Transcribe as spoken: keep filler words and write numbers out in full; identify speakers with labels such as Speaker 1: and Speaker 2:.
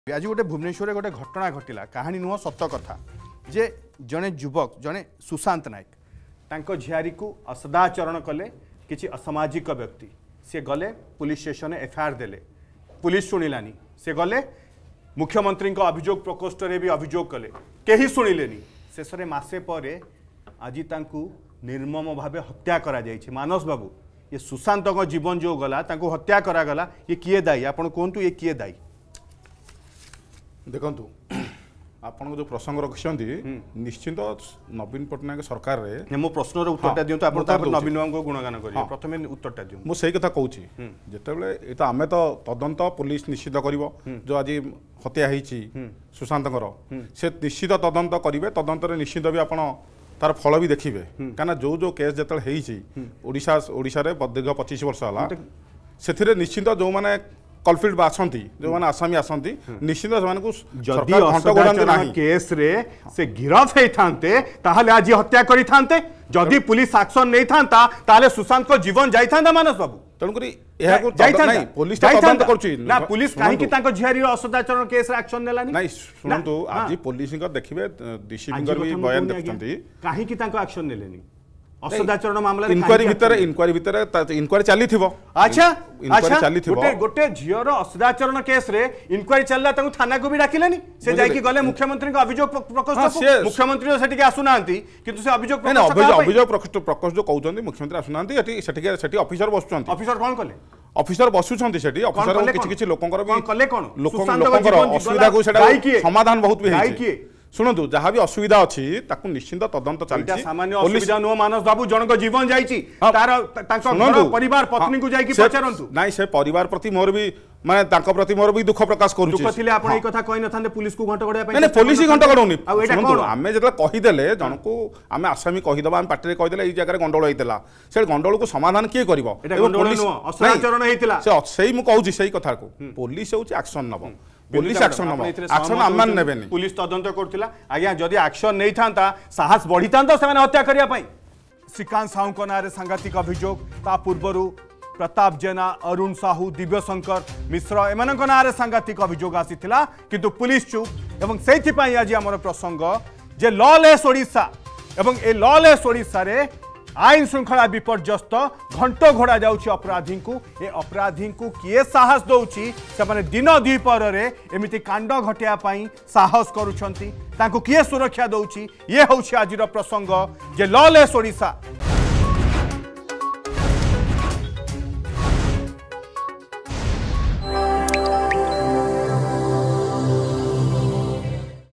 Speaker 1: आज गोटे भुवनेश्वर गोटे घटना घटला कहानी नुह सत कथा जे जड़े युवक जड़े सुशांत नायक तांको झियारी को असदाचरण कले किसी असामाजिक व्यक्ति सी गले पुलिस स्टेशन एफआईआर देले पुलिस शुणिलानी से गले मुख्यमंत्री अभियोग प्रकोष्ठ भी अभियोग कले कहीं शुणिलेनी शेष में मसे पर आज तांकु निर्मम भाव हत्या करा जायछि। मानस बाबू ये सुशांत जीवन जो गला तांकु हत्या करागला ये किए दायी आपण कहतु ये किए दायी
Speaker 2: देखु आपण जो प्रसंग रखिंट निश्चित नवीन पट्टनायक सरकार रे
Speaker 1: मो प्रश्न उत्तर दिंतु आप नवीन बाबू गुणगान करेंगे प्रथम उत्तर दिंतु
Speaker 2: मु सही कथा कहूँ जितेबाला ये तो आम तो तदंत पुलिस निश्चित कर जो आज हत्या होती सुशांत से निश्चित तदंत करेंगे तदंत निश्चित भी आप तार फल भी देखिए कहीं जो जो केस जो दीर्घ पच्चीस वर्ष है से निश्चित जो मैंने कल्प्रिट आसती जो मैंने आसामी आसती निश्चित से
Speaker 1: केस रे से गिरफ होते आज हत्या करते जदि पुलिस एक्शन नहीं था ताले सुशांत को जीवन जाइथा मानस बाबू तेणुक
Speaker 2: पुलिस
Speaker 1: पुलिस कहीं झियारी असदाचरण केस एक्शन नेलानी
Speaker 2: नहीं शुणु आज पुलिस देखिए डीसी भी बयान देखते
Speaker 1: कहीं एक्शन नेलेनी असदाचरण मामला
Speaker 2: इनक्वारी भितर इनक्वारी भितर इनक्वारी चली थिबो
Speaker 1: अच्छा
Speaker 2: इनक्वारी चली थिबो
Speaker 1: गोटे गोटे झियर असदाचरण केस रे इनक्वारी चलला ताकू थाना को भी डाकिलेनी से जाई कि गले मुख्यमंत्री को अभियोग प्रकोष्ठ को मुख्यमंत्री सेठी के आसुनांती किंतु से अभियोग
Speaker 2: प्रकोष्ठ अभियोग प्रकोष्ठ प्रकोष्ठ जो कहउचंती मुख्यमंत्री आसुनांती एठी सेठी के सेठी ऑफिसर बसुचंती
Speaker 1: ऑफिसर कोन कले
Speaker 2: ऑफिसर बसुचंती सेठी ऑफिसर किछि किछि लोकंकर भी
Speaker 1: कले कोन
Speaker 2: लोकंकर असुविधा को सेटा समाधान बहुत भी है शुणु जहाँ भी असुविधा अच्छी निश्चिंत तदंत चलती
Speaker 1: सामान्य असुविधा नुह मानस बाबू जनक जीवन जाइछि तार ताको परिवार पत्नी को जाई कि पचारंतु
Speaker 2: नहीं से परिवार प्रति मोर भी माने ताको प्रति मोर भी दुख प्रकाश करू
Speaker 1: दुख थिले आपण ए कथा कहि नथांते पुलिस को घंटा गड़िया
Speaker 2: नहीं पुलिस ही घंटा गड़ौनी शुणु आमे जतला कहि देले जनको आमे आसामी कहि दबा आमे पार्टी रे कहि देले ई जगह गंडोळ हेतिला से गंडोळ को समाधान किए करबो
Speaker 1: पुलिस असदाचरण हेतिला
Speaker 2: से सही मु कहूची सही कथा को पुलिस होची एक्शन नबो पुलिस एक्शन नबो एक्शन आमान नेबेनी
Speaker 1: पुलिस तदंत करथिला आज्ञा जदि एक्शन नै थांता साहस बढ़ी थांता से माने हत्या करिया पई श्रीकांत साहू को नारे सांघातिक अभियोग ता पूर्वरु प्रताप जेना अरुण साहू दिव्यशंकर मिश्र एमानक नारे सांघातिक अभियोग आसीथिला किंतु पुलिस चुप एवं सेथि पई आज हमर प्रसंग जे लॉलेस ओडिशा एवं ए लॉलेस ओडिशा रे आईन श्रृंखला विपर्यस्त घंट घोड़ा जाउछि अपराधी को ए अपराधी को किए साहस दउछि से माने दिन द्विपर रे एमिति कांड घटिया पई साहस करूछंती तांको किए सुरक्षा दउछि ये होछि आजिर प्रसंग जे लॉलेस ओडिशा।